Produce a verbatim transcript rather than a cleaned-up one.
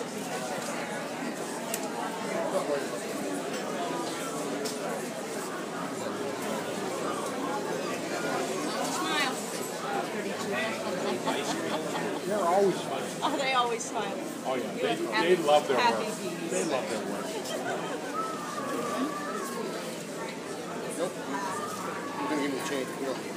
They're always smiling. Oh, they always smile. Oh yeah, You they, have they happy- love their happy work. bees. They love their work. Nope. You're gonna give me a change. You know.